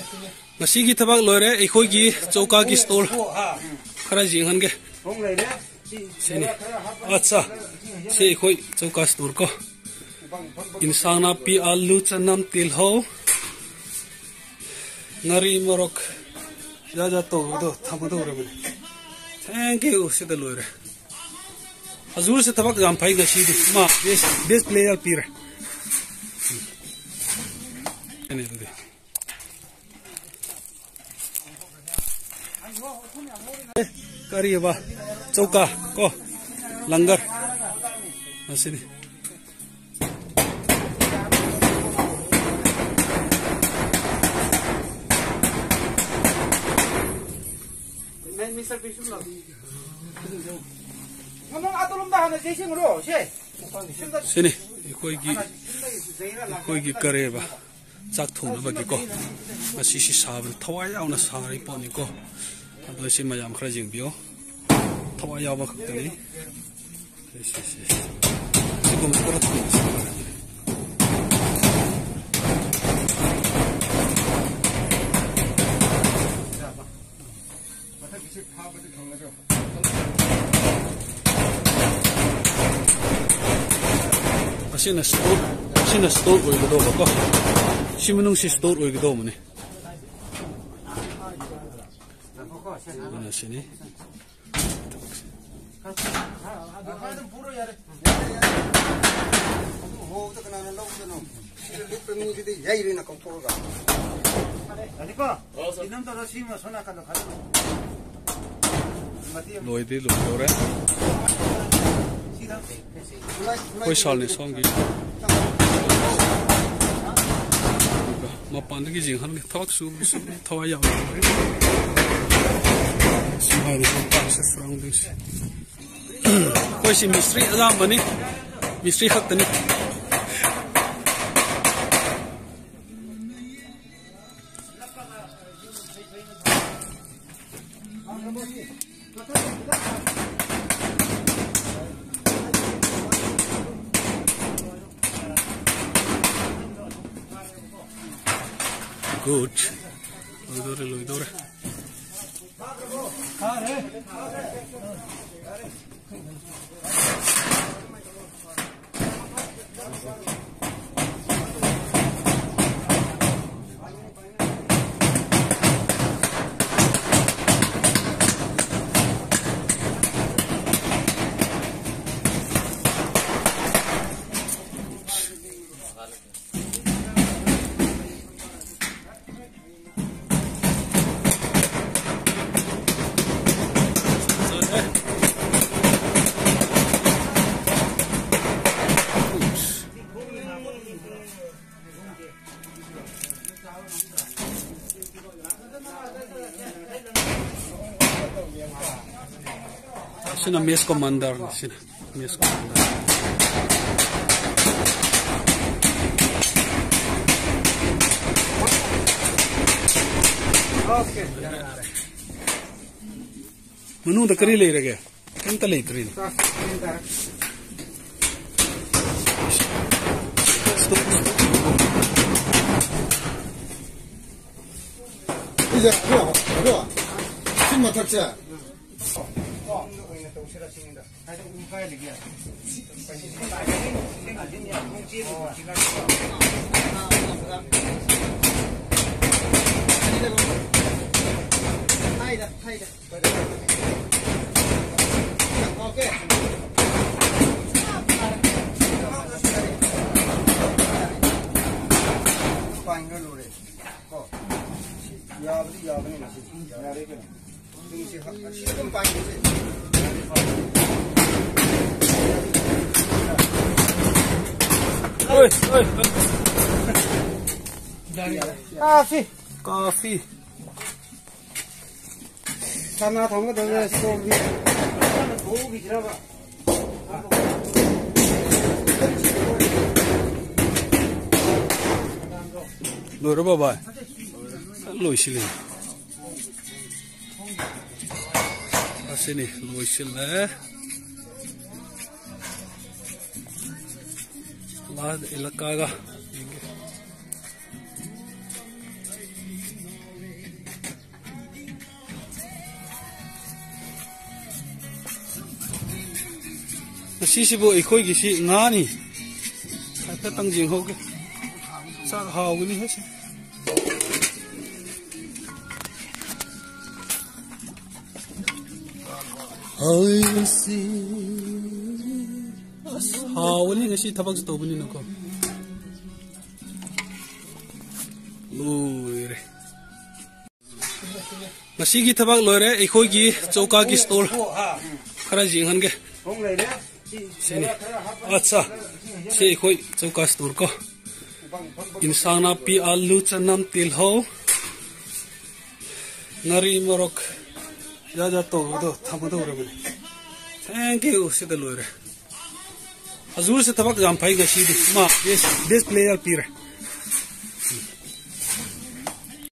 Masih kita bak lore, ikoi ki chauka ki stall. Khara jing han ke. Sini. Acha. Se ikoi chauka store ko. Insang na pi alu chanam til ho. Ngari morok. Jaja to do thamu do re. Thank you se da lore. Azul se tabak jam phai gashi di. Ma best player pira. Ini tu. Kari apa? Chauka ko langgar. Asini. Mr. Bishop lah. Ngomong atulum dah na jising ro, she. Sini, ikoi gi kare ba. Chak thong ba gi ko. Asi si sabal thawai yaw na sari po ni ko. Ado si mayam khra jing bio. Thawai yaw ba khak ni. Sigum ko ra thong. Sini store oi gado ba ko simunung si store oi gado mane ana sini puro yare ho to kana na lo no lipe mu di yai ri na ko puro ga ani ko inam to rosi ma sona ka no kha loi de lo re koi sal ni song gi ma pan gi jing han thak su thawa ya simai ni pa se surroundings koi si mystery azam mani mystery khat ni good. Loidore. Sina mes commander sina mes commander okay menu da kari le rege kenta le kari 이제 좋아 신마 탁자 오케이 야분이 맛이 야래게 등시 지금 빠지지 oi coffee sana thong ko de so bi bo bi jira ba lo ro ba lo sile asini lo sile la ilaka ga Sisibu ikoi gisi ngani. Apa tangjing hoge. Sak hau gini hesi. I see. Hau ni ngasi tabak sto buni nako. Loire. Ngasi gi tabak loire ikoi gi chauka gi store. Khara jing han ge. Sini. Acha. Se ikoi chauka store ko. Insana pi alu chanam til ho. Ngari morok. Ja to do thamado re mane. Thank you se de loire. Azul se tabak jam phai ga shi di ma this player pira.